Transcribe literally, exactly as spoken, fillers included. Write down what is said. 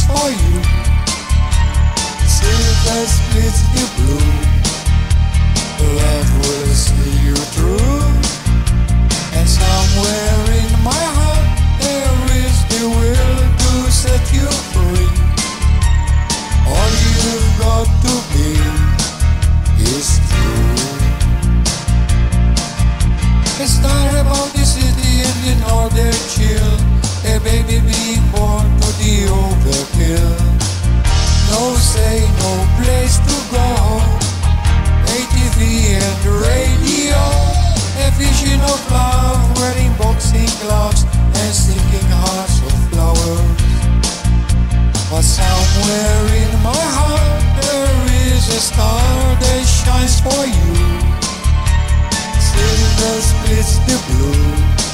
for you. Silver splits the blue. Love will see you through. And somewhere in my heart there is the will to set you free. All you've got to be is true. It's not about the city and the northern chill. A baby being born to the overkill. No say, no place to go. A T V and radio. A vision of love wearing boxing gloves and singing hearts of flowers. But somewhere in my heart there is a star that shines for you. Silver splits the blue.